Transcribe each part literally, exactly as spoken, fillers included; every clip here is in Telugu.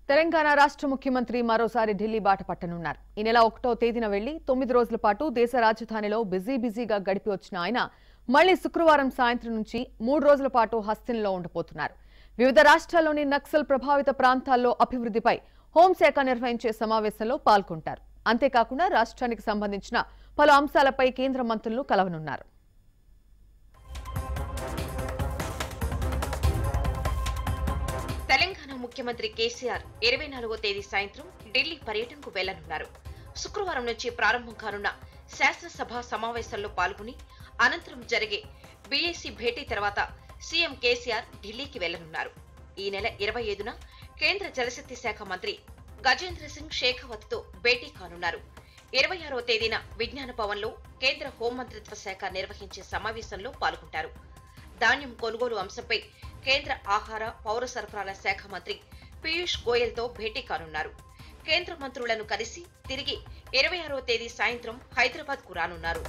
తెలంగాణ రాష్ట్ర ముఖ్యమంత్రి మరోసారి ఢిల్లీ బాట పట్టనున్నారు. ఈ నెల ఒకటో తేదీన వెళ్లి తొమ్మిది రోజుల పాటు దేశ రాజధానిలో బిజీ బిజీగా గడిపి వచ్చిన ఆయన మళ్లీ శుక్రవారం సాయంత్రం నుంచి మూడు రోజుల పాటు హస్తినలో ఉండబోతున్నారు. వివిధ రాష్ట్రాల్లోని నక్సల్ ప్రభావిత ప్రాంతాల్లో అభివృద్ధిపై హోంశాఖ నిర్వహించే సమావేశంలో పాల్గొంటారు. అంతేకాకుండా రాష్ట్రానికి సంబంధించిన పలు అంశాలపై కేంద్ర మంత్రులు కలవనున్నారు. తెలంగాణ ముఖ్యమంత్రి కేసీఆర్ ఇరవై నాలుగో తేదీ సాయంత్రం ఢిల్లీ పర్యటనకు వెళ్లనున్నారు. శుక్రవారం నుంచి ప్రారంభం కానున్న శాసనసభ సమావేశంలో పాల్గొని అనంతరం జరిగే బీఏసీ భేటీ తర్వాత సీఎం కేసీఆర్ ఢిల్లీకి వెళ్లనున్నారు. ఈ నెల ఇరవై ఐదున కేంద్ర జలశక్తి శాఖ మంత్రి గజేంద్ర సింగ్ షేఖావత్ తో భేటీ కానున్నారు. ఇరవై ఆరో తేదీన విజ్ఞాన భవన్ లో కేంద్ర హోంమంత్రిత్వ శాఖ నిర్వహించే సమావేశంలో పాల్గొంటారు. ధాన్యం కొనుగోలు అంశంపై కేంద్ర ఆహార పౌర సరఫరాల శాఖ మంత్రి పీయూష్ గోయల్ తో భేటీ కానున్నారు. కేంద్ర మంత్రులను కలిసి తిరిగి ఇరవై ఆరో తేదీ సాయంత్రం హైదరాబాద్ కు రానున్నారు.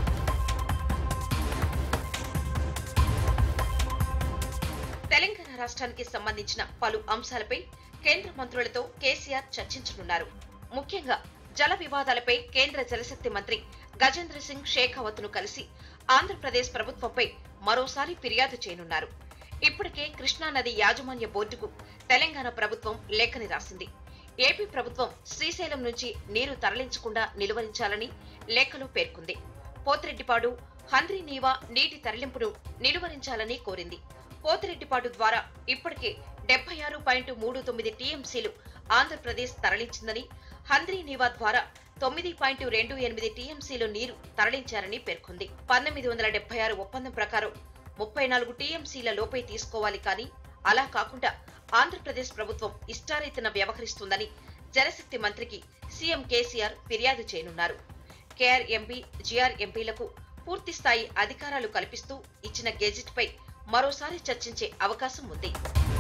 తెలంగాణ రాష్ట్రానికి సంబంధించిన పలు అంశాలపై కేంద్ర మంత్రులతో కేసీఆర్ చర్చించనున్నారు. ముఖ్యంగా జల వివాదాలపై కేంద్ర జలశక్తి మంత్రి గజేంద్ర సింగ్ షేఖావత్ ను కలిసి ఆంధ్రప్రదేశ్ ప్రభుత్వంపై మరోసారి ఫిర్యాదు చేయనున్నారు. ఇప్పటికే కృష్ణానది యాజమాన్య బోర్డుకు తెలంగాణ ప్రభుత్వం లేఖని రాసింది. ఏపీ ప్రభుత్వం శ్రీశైలం నుంచి నీరు తరలించకుండా నిలువరించాలని లేఖలో పేర్కొంది. పోతిరెడ్డిపాడు హంద్రీనీవా నీటి తరలింపును నిలువరించాలని కోరింది. పోతిరెడ్డిపాడు ద్వారా ఇప్పటికే డెబ్బై ఆరు పాయింట్ మూడు తొమ్మిది టీఎంసీలు ఆంధ్రప్రదేశ్ తరలించిందని, హంద్రీనీవా ద్వారా తొమ్మిది పాయింట్ రెండు ఎనిమిది టీఎంసీలు నీరు తరలించారని పేర్కొంది. పంతొమ్మిది వందల డెబ్బై ఆరు ఒప్పందం ప్రకారం ముప్పై నాలుగు టీఎంసీల లోపే తీసుకోవాలి, కానీ అలా కాకుండా ఆంధ్రప్రదేశ్ ప్రభుత్వం ఇష్టారీతన వ్యవహరిస్తుందని జలశక్తి మంత్రికి సీఎం కేసీఆర్ ఫిర్యాదు చేయనున్నారు. కేఆర్ఎంబీ జీఆర్ఎంబీలకు పూర్తి స్థాయి అధికారాలు కల్పిస్తూ ఇచ్చిన గెజిట్ పై మరోసారి చర్చించే అవకాశం ఉంది.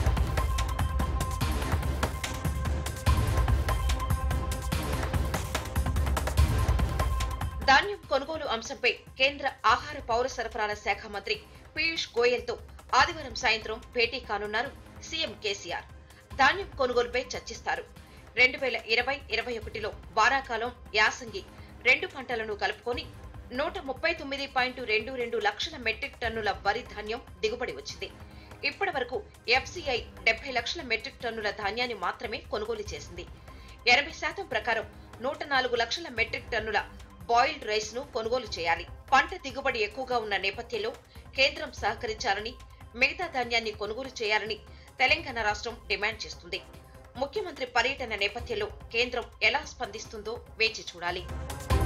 ధాన్యం కొనుగోలు అంశంపై కేంద్ర ఆహార పౌర సరఫరాల శాఖ మంత్రి పీయూష్ గోయల్ తో ఆదివారం సాయంత్రం భేటీ కానున్నారు సీఎం కేసీఆర్. ధాన్యం కొనుగోలుపై చర్చిస్తారు. రెండు వేల ఇరవై ఇరవై ఒకటిలో వానాకాలం యాసంగి రెండు పంటలను కలుపుకొని నూట ముప్పై తొమ్మిది పాయింట్ రెండు రెండు లక్షల మెట్రిక్ టన్నుల వరి ధాన్యం దిగుబడి వచ్చింది. ఇప్పటి వరకు ఎఫ్సీఐ డెబ్బై లక్షల మెట్రిక్ టన్నుల ధాన్యాన్ని మాత్రమే కొనుగోలు చేసింది. ఎనభై శాతం ప్రకారం నూట నాలుగు లక్షల మెట్రిక్ టన్నుల బాయిల్డ్ రైస్ ను కొనుగోలు చేయాలి. పంట దిగుబడి ఎక్కువగా ఉన్న నేపథ్యంలో కేంద్రం సహకరించాలని, మిగతా ధాన్యాన్ని కొనుగోలు చేయాలని తెలంగాణ రాష్ట్రం డిమాండ్ చేస్తుంది. ముఖ్యమంత్రి పర్యటన నేపథ్యంలో కేంద్రం ఎలా స్పందిస్తుందో వేచి చూడాలి.